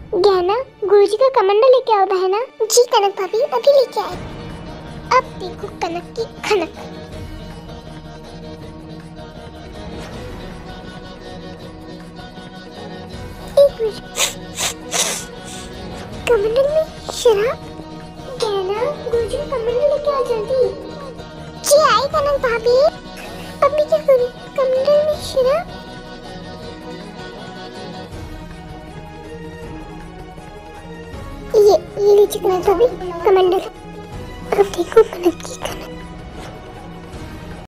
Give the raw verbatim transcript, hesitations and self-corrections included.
ज्ञाना, गुरुजी का कमंडल लेके आओ बहना। जी कनक भाभी, अभी लेके आए। अब देखो कनक की खनक। एक मिनट, कमंडल में शराब। ज्ञाना, गुरुजी का कमंडल लेके आओ जल्दी। जी आई कनक भाभी। अब मैं क्या करूं? कमंडल में शराब। ये ये लीजिए कनक भाभी, कमंडल। अब देखो कनक की खनक।